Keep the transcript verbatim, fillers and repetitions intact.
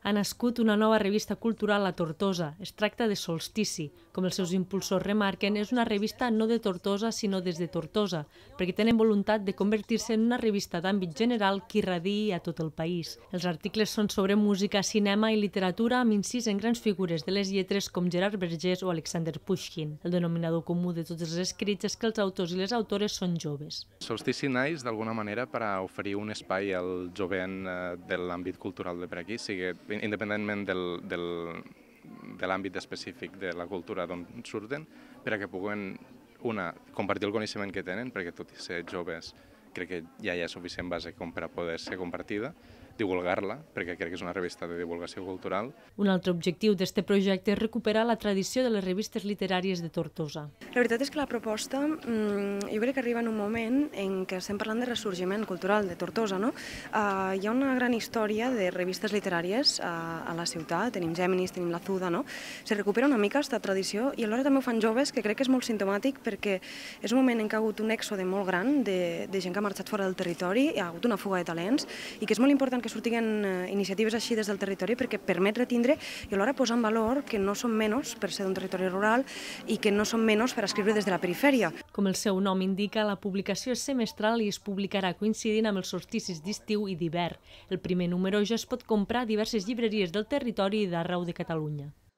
Ha nascut una nova revista cultural a Tortosa. Es tracta de Solstici. Com els seus impulsors remarquen, és una revista no de Tortosa, sinó des de Tortosa, perquè tenen voluntat de convertir-se en una revista d'àmbit general que irradiï a tot el país. Els articles són sobre música, cinema i literatura, amb incís en grans figures de les lletres com Gerard Vergés o Alexander Pushkin. El denominador comú de tots els escrits és que els autors i les autores són joves. Solstici naix d'alguna manera per a oferir un espai al jovent de l'àmbit cultural de per aquí, sigui independentment del, del, de l'àmbit específic de la cultura d'on surten, per a que puguen, una, compartir el coneixement que tenen, perquè tot i ser joves crec que ja hi ha suficient base com per a poder ser compartida, divulgar-la, perquè crec que és una revista de divulgació cultural. Un altre objectiu d'aquest projecte és recuperar la tradició de les revistes literàries de Tortosa. La veritat és que la proposta, jo crec que arriba en un moment en què estem parlant de ressorgiment cultural de Tortosa, no? Uh, hi ha una gran història de revistes literàries uh, a la ciutat, tenim Géminis, tenim La Zuda, no? Se recupera una mica aquesta tradició i alhora també ho fan joves, que crec que és molt simptomàtic perquè és un moment en què ha hagut un èxode molt gran de, de gent que ha marxat fora del territori, hi ha hagut una fuga de talents i que és molt important que sortiguen iniciatives així des del territori perquè permet retindre i alhora posar en valor que no som menys per ser d'un territori rural i que no som menys per escriure des de la perifèria. Com el seu nom indica, la publicació és semestral i es publicarà coincidint amb els solsticis d'estiu i d'hivern. El primer número ja es pot comprar a diverses llibreries del territori i d'arreu de Catalunya.